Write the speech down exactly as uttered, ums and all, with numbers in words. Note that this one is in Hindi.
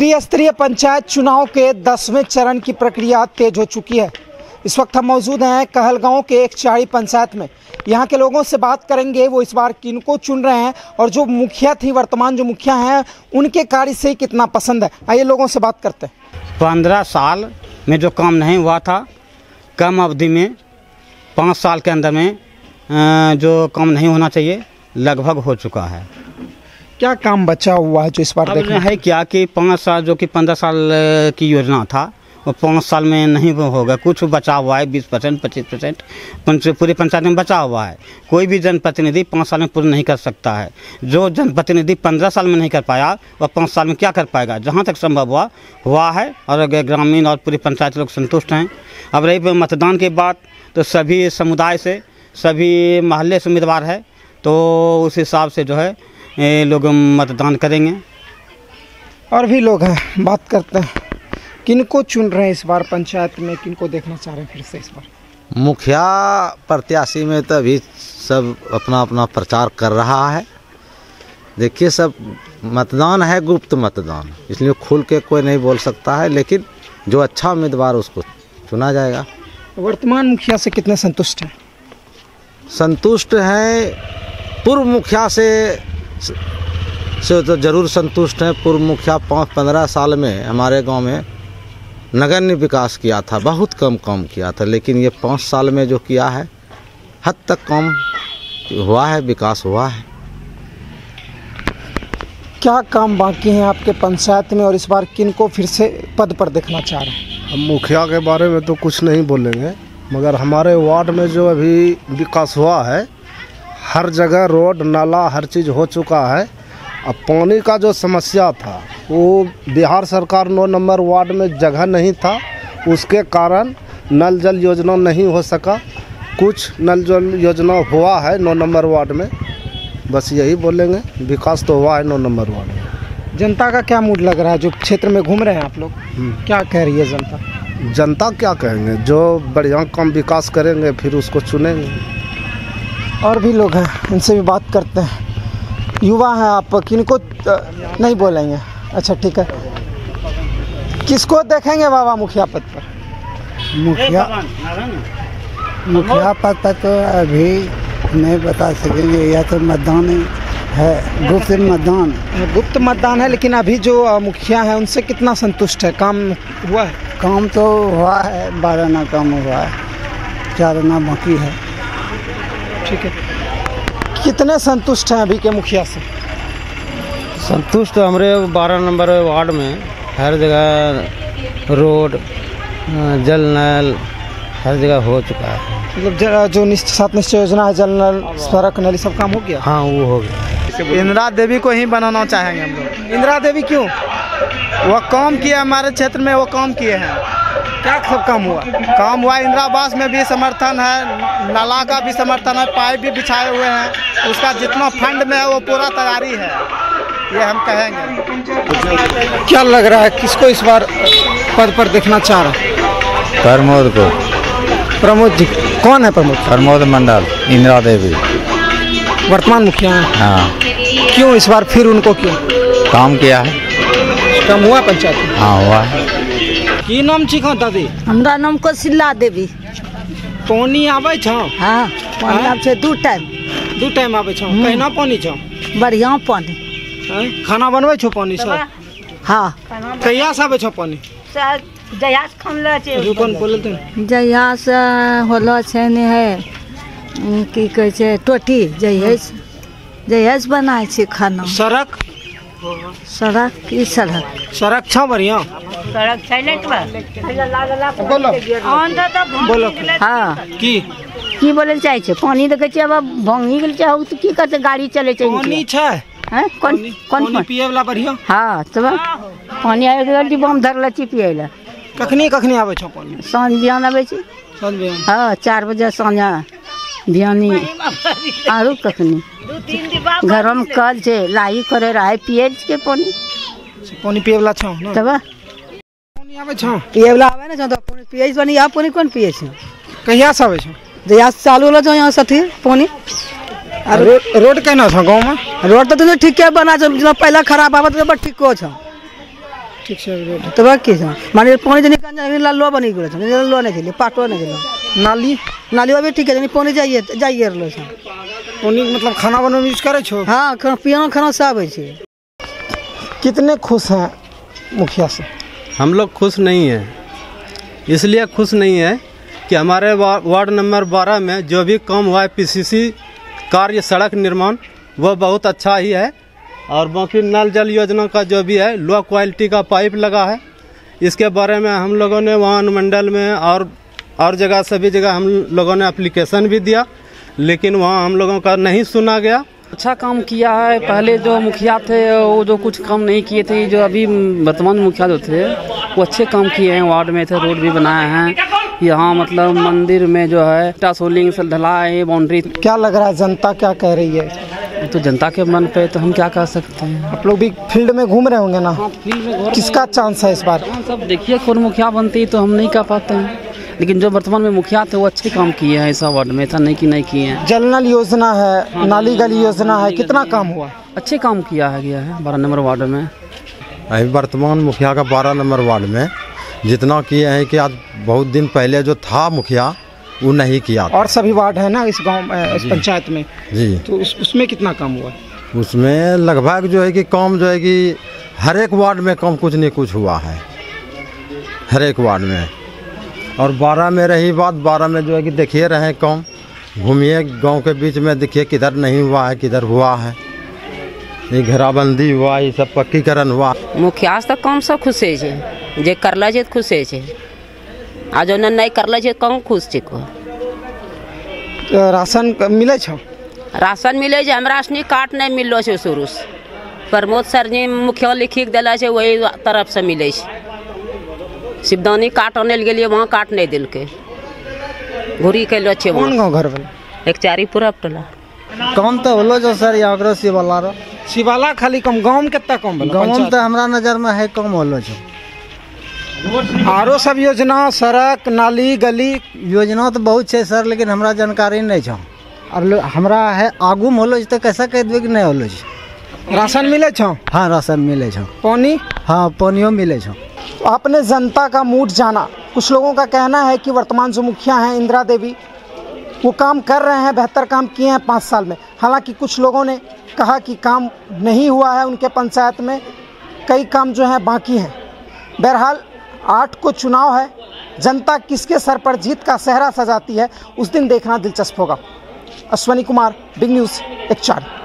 त्रिस्तरीय पंचायत चुनाव के दसवें चरण की प्रक्रिया तेज हो चुकी है। इस वक्त हम मौजूद हैं कहलगांव के एक चाड़ी पंचायत में। यहाँ के लोगों से बात करेंगे वो इस बार किनको चुन रहे हैं और जो मुखिया थी, वर्तमान जो मुखिया हैं, उनके कार्य से कितना पसंद है। आइए लोगों से बात करते हैं। पंद्रह साल में जो काम नहीं हुआ था, कम अवधि में पाँच साल के अंदर में जो काम नहीं होना चाहिए लगभग हो चुका है। क्या काम बचा हुआ है जो इस बार देखना है क्या कि पाँच साल जो कि पंद्रह साल की योजना था वो पाँच साल में नहीं होगा। कुछ बचा हुआ है, बीस परसेंट पच्चीस परसेंट पूरी पंचायत में बचा हुआ है। कोई भी जनप्रतिनिधि पाँच साल में पूर्ण नहीं कर सकता है। जो जनप्रतिनिधि पंद्रह साल में नहीं कर पाया वह पाँच साल में क्या कर पाएगा। जहाँ तक संभव हुआ हुआ है और ग्रामीण और पूरी पंचायत लोग संतुष्ट हैं। अब रही मतदान की बात, तो सभी समुदाय से, सभी महल्ले से उम्मीदवार है, तो उस हिसाब से जो है ये लोग मतदान करेंगे। और भी लोग हैं, बात करते हैं। किनको चुन रहे हैं इस बार पंचायत में, किनको देखना चाह रहे हैं फिर से इस बार? मुखिया प्रत्याशी में तो अभी सब अपना अपना प्रचार कर रहा है। देखिए, सब मतदान है, गुप्त मतदान, इसलिए खुल के कोई नहीं बोल सकता है, लेकिन जो अच्छा उम्मीदवार उसको चुना जाएगा। वर्तमान मुखिया से कितने संतुष्ट हैं? संतुष्ट हैं। पूर्व मुखिया से से तो जरूर संतुष्ट हैं। पूर्व मुखिया पाँच पंद्रह साल में हमारे गांव में नगण्य विकास किया था, बहुत कम काम किया था, लेकिन ये पाँच साल में जो किया है हद तक काम हुआ है, विकास हुआ है। क्या काम बाकी हैं आपके पंचायत में और इस बार किनको फिर से पद पर देखना चाह रहे हैं? हम मुखिया के बारे में तो कुछ नहीं बोलेंगे, मगर हमारे वार्ड में जो अभी विकास हुआ है, हर जगह रोड नाला हर चीज़ हो चुका है। अब पानी का जो समस्या था वो बिहार सरकार नौ नंबर वार्ड में जगह नहीं था, उसके कारण नल जल योजना नहीं हो सका। कुछ नल जल योजना हुआ है नौ नंबर वार्ड में, बस यही बोलेंगे। विकास तो हुआ है नौ नंबर वार्ड में। जनता का क्या मूड लग रहा है जो क्षेत्र में घूम रहे हैं आप लोग? क्या कह रही है जनता? जनता क्या कहेंगे, जो बढ़िया काम विकास करेंगे फिर उसको चुनेंगे। और भी लोग हैं, इनसे भी बात करते हैं। युवा हैं आप, किनको नहीं बोलेंगे? अच्छा ठीक है, किसको देखेंगे बाबा मुखिया पद पर? मुखिया मुखिया पद पर तो अभी नहीं बता सकेंगे, या तो मतदान है, गुप्त मतदान गुप्त मतदान है। लेकिन अभी जो मुखिया है उनसे कितना संतुष्ट है? काम हुआ है? काम तो हुआ है, बारह ना काम हुआ है, चार आना बाकी है। ठीक है, कितने संतुष्ट हैं अभी के मुखिया से? संतुष्ट हमारे बारह नंबर वार्ड में हर जगह रोड, जल नल हर जगह हो चुका है। मतलब जो निश्चित सात निश्चय योजना है, जल नल, सड़क नली, सब काम हो गया? हाँ, वो हो गया। इंदिरा देवी को ही बनाना चाहेंगे हम लोग। इंदिरा देवी क्यों? वो काम किए हमारे क्षेत्र में, वो काम किए हैं। क्या सब काम हुआ? काम हुआ, इंदिरा आवास में भी समर्थन है, नाला का भी समर्थन है, पाइप भी बिछाए हुए हैं। उसका जितना फंड में है वो पूरा तैयारी है, ये हम कहेंगे। क्या लग रहा है किसको इस बार पद पर देखना चाह रहे हैं? प्रमोद को। प्रमोद जी कौन है? प्रमोद प्रमोद मंडल, इंदिरा देवी वर्तमान मुखिया हैं। हाँ। क्यों इस बार फिर उनको क्यों? काम किया है, काम हुआ पंचायत में? हाँ हुआ है। की नाम छी दादी? हमरा नाम कौशल्या देवी। पानी आवे छ? हाँ, पानी आवे छै दू टाइम। दू टाइम आवे छ? कहना पानी छ? बढ़िया पानी। खाना बनवे छो पानी से? हाँ। कहिया से आवे छ पानी? जहिया से खमला छै। रुकन बोलते जहिया से होला छै ने है की कहै छै टोटी, जहिया से जहिया से बनाय छै खाना। सड़क सड़क की सड़क सड़क छ बढ़िया? सड़क छै ने बोलो बोलो। हाँ, की की बोले चाहे छै? पानी देखे छै, अब भांगी गेल छै तो की करते, गाड़ी चले छै। पानी छै? हैं कौन कौन पानी पिए वाला बढ़िया? हाँ, तब पानी आए के डिब्बा में धरले छी पिए ला। कखनी कखनी आवे छ पानी? साँझ बिहान आवे छी। साँझ बिहान? हाँ, चार बजे साँझ बिहानी। आरू कखनी घर में कल छै, लाही करे रहे पिए के पानी। पानी पिए वाला छ? तब पानी आवे छ? पिए वाला आवे ना, तो पानी पिए पानी, यहाँ पानी कौन पिए छै? कहिया से आवे छ? जहिया से चालू होला छ यहाँ सथी पानी। रोड रोड केना छ गाँव में? रोड तो ठीक है बना छ, पहले खराब आवे तो ठीक को छ। ठीक से तो बात की माने पानी जो निकाल जाए लालवा बनी गए लालवा नहीं खेलिए पाटवा नहीं खेलो नाली नालिया भी ठीक है यानी पानी जाइए जाइए रहलो छै पानी मतलब खाना बनवे में यूज करे छो। हाँ खाना पियानो खाना सब है छै। कितने खुश हैं मुखिया से? हम लोग खुश नहीं हैं, इसलिए खुश नहीं है कि हमारे वार्ड नंबर बारह में जो भी काम हुआ है पीसीसी कार्य सड़क निर्माण वो बहुत अच्छा ही है, और बाकी नल जल योजना का जो भी है लो क्वालिटी का पाइप लगा है। इसके बारे में हम लोगों ने वहाँ अनुमंडल में और और जगह सभी जगह हम लोगों ने एप्लीकेशन भी दिया, लेकिन वहाँ हम लोगों का नहीं सुना गया। अच्छा काम किया है। पहले जो मुखिया थे वो जो कुछ काम नहीं किए थे, जो अभी वर्तमान मुखिया जो थे वो अच्छे काम किए हैं। वार्ड में थे रोड भी बनाए हैं, यहाँ मतलब मंदिर में जो है टासोलिंग से ढलाई बाउंड्री। क्या लग रहा है जनता क्या कह रही है? तो जनता के मन पे तो हम क्या कर सकते हैं। आप लोग भी फील्ड में घूम रहे होंगे ना? हाँ, फील्ड में किसका चांस है इस बार? सब देखिए कौन मुखिया बनती तो हम नहीं कर पाते हैं, लेकिन जो वर्तमान में मुखिया थे वो अच्छे काम किए हैं। ऐसा वार्ड में था नहीं कि नहीं किए हैं। जल नल योजना है, हाँ, नाली गली योजना है, कितना काम हुआ? अच्छे काम किया है गया है बारह नंबर वार्ड में। अभी वर्तमान मुखिया का बारह नंबर वार्ड में जितना किए हैं कि आज बहुत दिन पहले जो था मुखिया वो नहीं किया। और सभी वार्ड है ना इस गांव में, इस पंचायत में जी, तो उस, उसमें कितना काम हुआ? उसमें लगभग जो है कि काम जो है कि हर एक वार्ड में काम कुछ नहीं कुछ हुआ है, हर एक वार्ड में। और बारह में रही बात, बारह में जो है कि देखिए रहे काम, घूमिए गांव के बीच में, देखिए किधर नहीं हुआ है किधर हुआ है। ये घेराबंदी हुआ, ये सब पक्कीकरण हुआ। मुखिया से तो काम सब खुशे छे, जे करला छे खुशे छे, आ जो नहीं करला छे कम खुश छे। को राशन मिले छो? राशन मिले छे, हमरा सनी कार्ड नहीं मिललो छे शुरू से। प्रमोद सर जी मुखिया लिखी के दिला छे, वही तरफ से मिले छे। शिवदानी काट आने गेलिए, वहाँ काट नहीं दिल के घुरी के लो छे। कौन गाँव घर वाला? एक चारी पूरा टोला काम तो होलो जो सर यहाँ करो शिवाला रो शिवाला खाली कम गाँव में कितना कम बोला? गाँव में तो हमारा नजर में है कम होलो जो। आरो सब योजना सड़क नाली गली योजना तो बहुत है सर, लेकिन हमरा जानकारी नहीं छो। अब हमरा है आगू में होलो तो कैसा कह देवे कि नहीं होलो। राशन मिले छो? हाँ राशन मिले छो। पानी? हाँ पानियो मिले छो। तो आपने जनता का मूड जाना। कुछ लोगों का कहना है कि वर्तमान जो मुखिया हैं इंदिरा देवी वो काम कर रहे हैं, बेहतर काम किए हैं पाँच साल में। हालांकि कुछ लोगों ने कहा कि काम नहीं हुआ है, उनके पंचायत में कई काम जो हैं बाकी हैं। बहरहाल आठ को चुनाव है, जनता किसके सर पर जीत का सेहरा सजाती है उस दिन देखना दिलचस्प होगा। अश्वनी कुमार, बिग न्यूज़, एक चार।